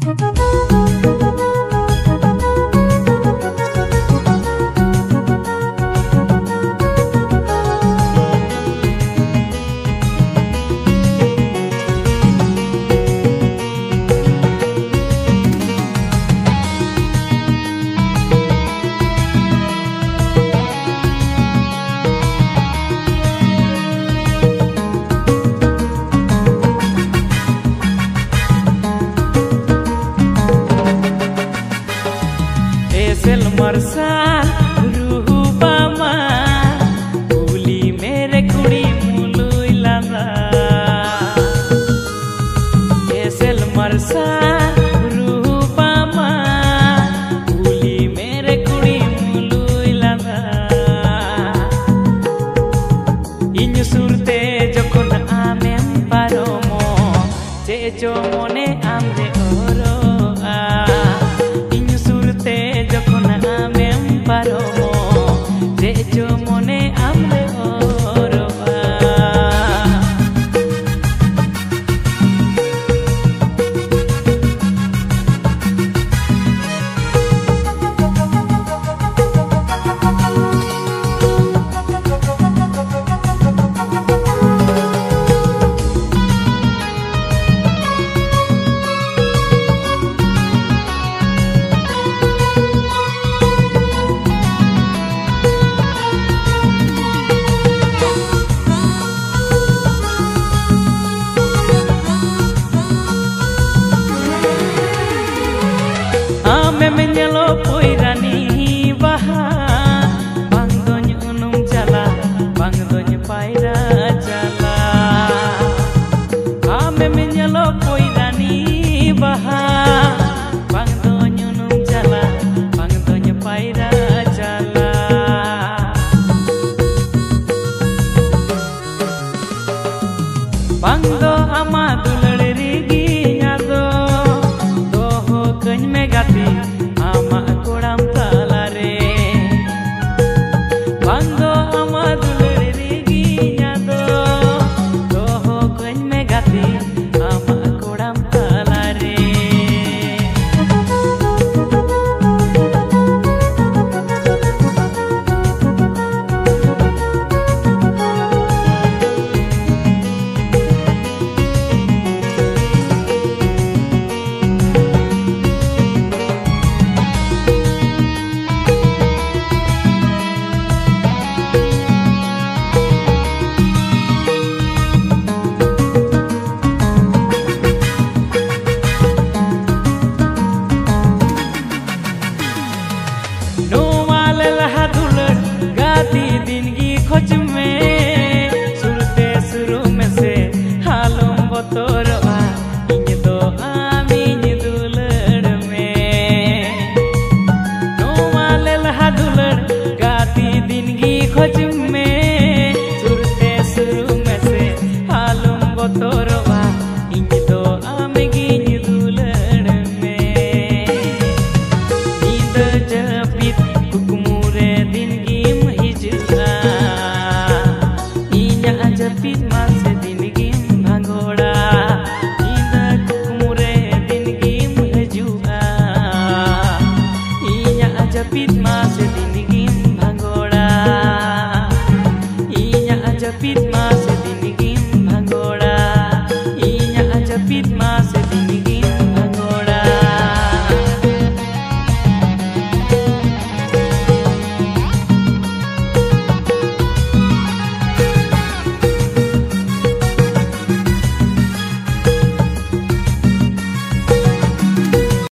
एसेल मरसाल रूपामा भूली मेरे कुड़ी मुलुइलाना एसेल मरसाल रूपामा भूली मेरे कुड़ी मुलुइलाना इन्यु सुरते जखन आमेम पारोमो जेजो मोने आमरे ओरोआ जखन आमेम पारोमो जेजो मने Amre ओरोआ menyelo poirani baha bang donya unum jala bang donya paira jala ame menyelo poirani baha